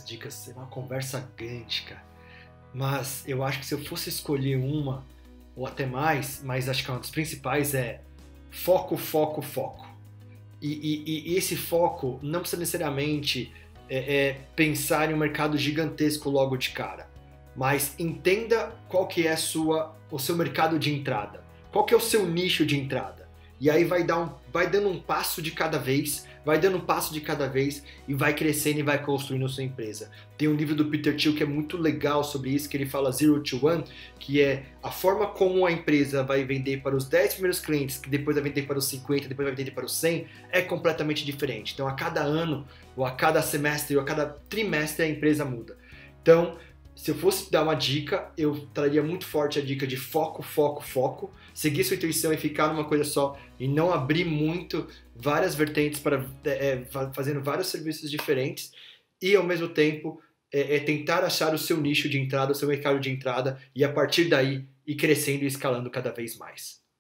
várias dicas, é uma conversa grande, cara. Mas eu acho que se eu fosse escolher uma, ou até mais, mas acho que uma das principais é foco, foco, foco. E esse foco não precisa necessariamente pensar em um mercado gigantesco logo de cara, mas entenda qual que é o seu mercado de entrada, qual que é o seu nicho de entrada. E aí vai dando um passo de cada vez, vai dando um passo de cada vez e vai crescendo e vai construindo a sua empresa. Tem um livro do Peter Thiel que é muito legal sobre isso, que ele fala Zero to One, que é a forma como a empresa vai vender para os 10 primeiros clientes, que depois vai vender para os 50, depois vai vender para os 100, é completamente diferente. Então a cada ano, ou a cada semestre, ou a cada trimestre a empresa muda. Então, se eu fosse dar uma dica, eu traria muito forte a dica de foco, foco, foco, seguir sua intuição e ficar numa coisa só e não abrir muito várias vertentes para fazendo vários serviços diferentes e ao mesmo tempo tentar achar o seu nicho de entrada, o seu mercado de entrada e a partir daí ir crescendo e escalando cada vez mais.